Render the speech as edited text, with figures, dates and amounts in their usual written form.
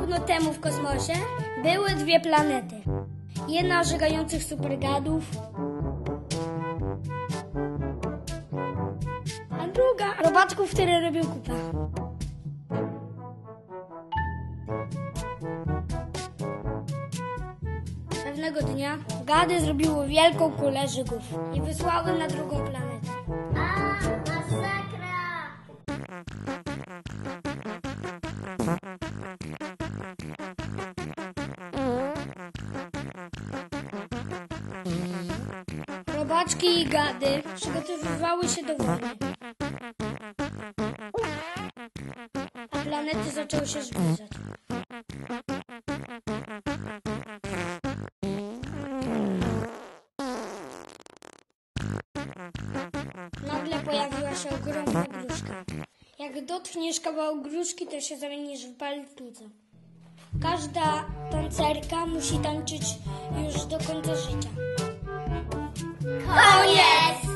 Dawno temu w kosmosie były dwie planety. Jedna żygających supergadów, a druga robaczków, które robią kupę. Pewnego dnia gady zrobiły wielką kulę żygów i wysłały na drugą planetę. Masakra! Robaczki i gady przygotowywały się do wojny, a planety zaczęły się zbliżać. Nagle pojawiła się ogromna gruszka. Jak dotkniesz kawałek gruszki, to się zamienisz w baletnicę. Każda tancerka musi tańczyć już do końca życia. Koniec!